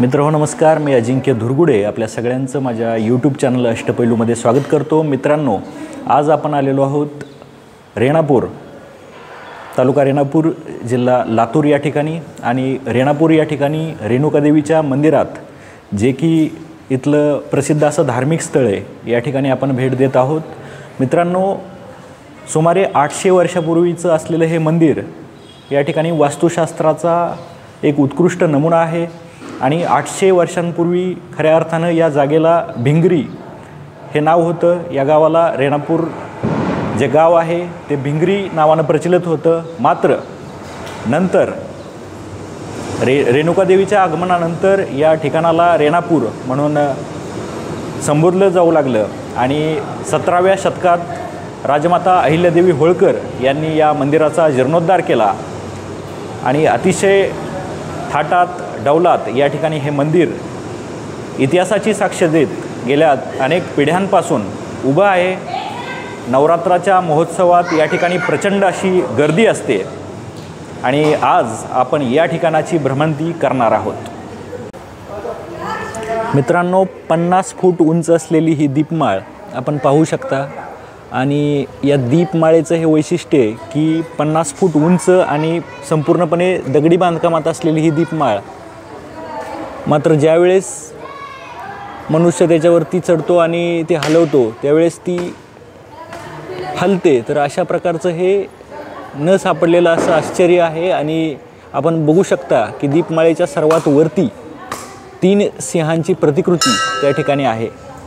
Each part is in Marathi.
मित्र नमस्कार, मी अजिंक्य धुरगुडे आपल्या सगळ्यांचं माझ्या यूट्यूब चॅनल अष्टपैलूमध्ये स्वागत करतो। मित्रांनो, आज आपण आलेलो आहोत रेणापूर तालुका रेणापूर जिल्हा लातूर या ठिकाणी आणि रेणापूर या ठिकाणी रेनुकादेवीच्या मंदिरात, जे की इथलं प्रसिद्ध असं धार्मिक स्थळ आहे, या ठिकाणी आपण भेट देत आहोत। मित्रांनो, सुमारे 800 वर्षापूर्वीचं असलेलं हे मंदिर या ठिकाणी वास्तुशास्त्राचा एक उत्कृष्ट नमुना आहे आणि 800 वर्षांपूर्वी खऱ्या अर्थानं या जागेला भिंगरी हे नाव होतं। या गावाला रेणापूर जे गाव आहे ते भिंगरी नावानं प्रचलित होतं। मात्र नंतर रेणुकादेवीच्या आगमनानंतर या ठिकाणाला रेणापूर म्हणून संबोधलं जाऊ लागलं आणि 17व्या शतकात राजमाता अहिल्यादेवी होळकर यांनी या मंदिराचा जीर्णोद्धार केला आणि अतिशय थाटात डौलात या ठिकाणी हे मंदिर इतिहासाची साक्ष देत गेल्या अनेक पिढ्यांपासून उभं आहे। नवरात्राच्या महोत्सवात या ठिकाणी प्रचंड अशी गर्दी असते आणि आज आपण या ठिकाणाची भ्रमंती करणार आहोत। मित्रांनो, 50 फूट उंच असलेली ही दीपमाळ आपण पाहू शकता आणि या दीपमाळेचं हे वैशिष्ट्य आहे की 50 फूट उंच आणि संपूर्णपणे दगडी बांधकामात असलेली ही दीपमाळ, मात्र ज्यावेळेस मनुष्य त्याच्यावरती चढतो आणि ते हलवतो त्यावेळेस ती हलते। तर अशा प्रकारचं हे न सापडलेलं असं आश्चर्य आहे आणि आपण बघू शकता की दीपमाळेच्या सर्वात वरती 3 सिंहांची प्रतिकृती त्या ठिकाणी आहे।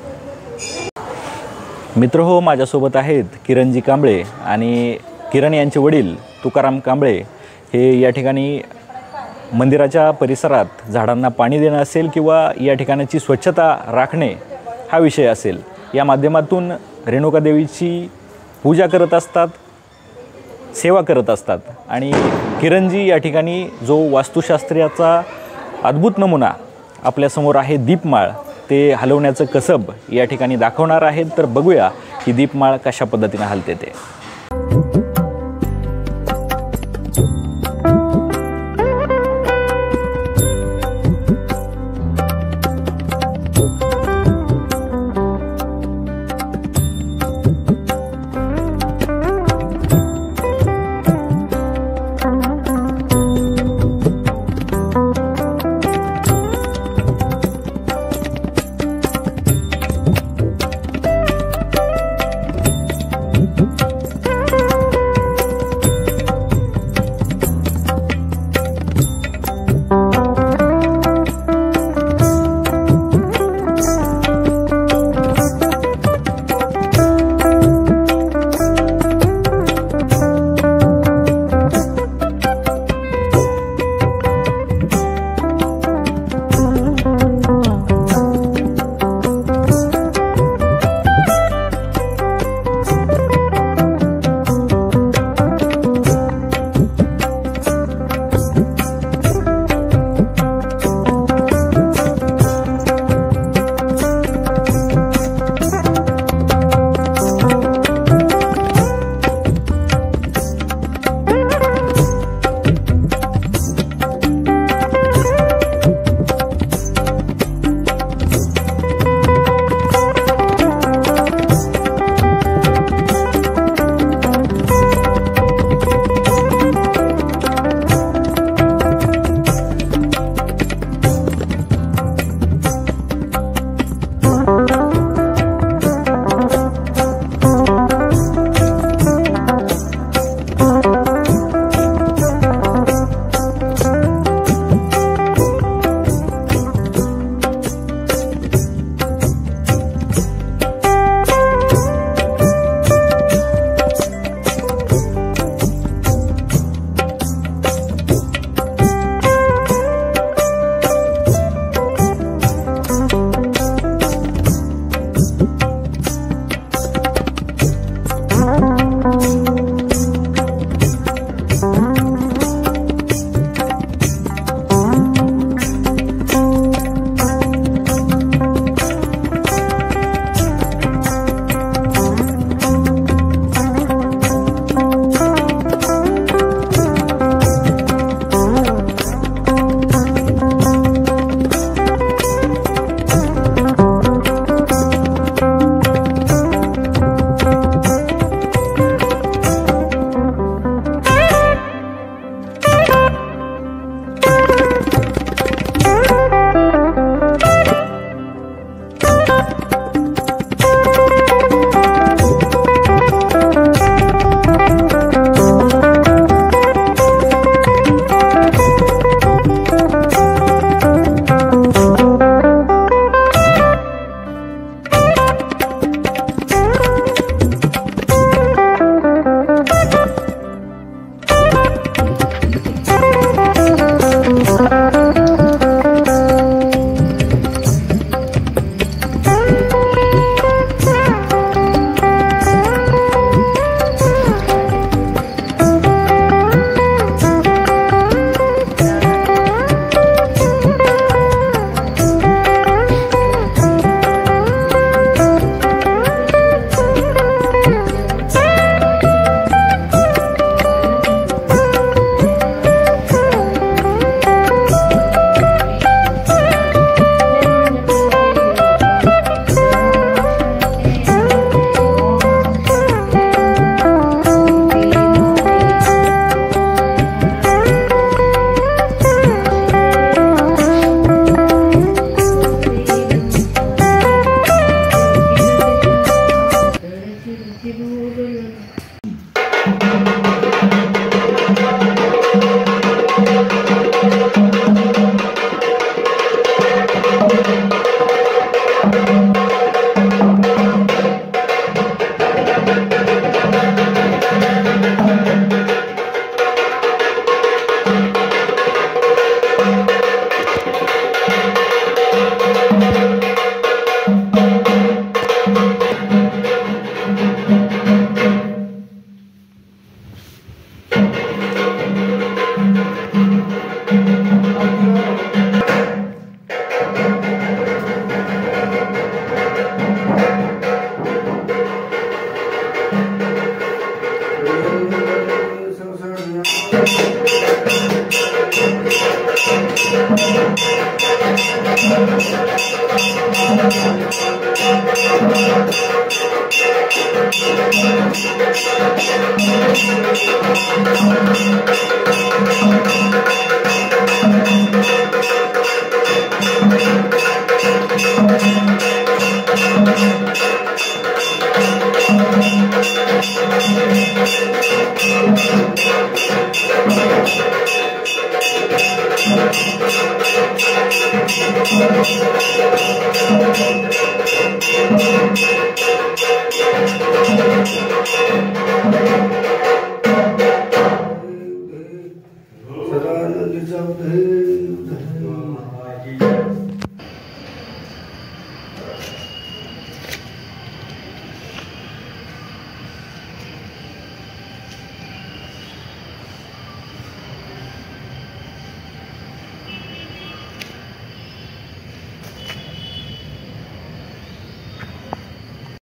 मित्रहो, माझ्यासोबत आहेत किरणजी कांबळे आणि किरण यांचे वडील तुकाराम कांबळे हे या ठिकाणी मंदिराच्या परिसरात झाडांना पाणी देणं असेल किंवा या ठिकाणाची स्वच्छता राखणे हा विषय असेल, या माध्यमातून रेणुकादेवीची पूजा करत असतात, सेवा करत असतात। आणि किरणजी या ठिकाणी जो वास्तुशास्त्राचा अद्भुत नमुना आपल्यासमोर आहे दीपमाळ, ते हलवण्याचं कसब या ठिकाणी दाखवणार आहेत। तर बघूया की दीपमाळ कशा पद्धतीने हलते ते।